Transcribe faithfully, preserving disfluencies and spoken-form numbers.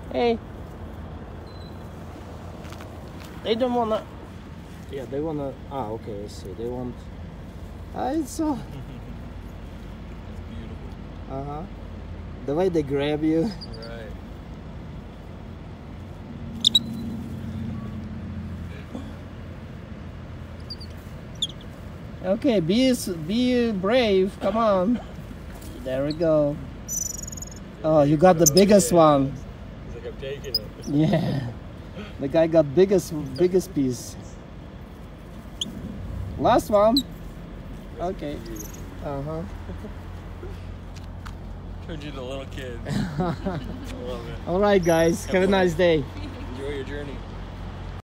Hey. They don't wanna. Yeah, they wanna. Ah, okay. I see. They want. Ah, it's so. That's beautiful. Uh huh. The way they grab you. Right. Okay, be be brave. Come on. There we go. Oh, you got the biggest one. He's like, I'm taking it. Yeah. The guy got biggest biggest piece. Last one. Okay. Uh huh. Turned you to little kids. I love it. All right, guys. Have a nice day. Enjoy your journey.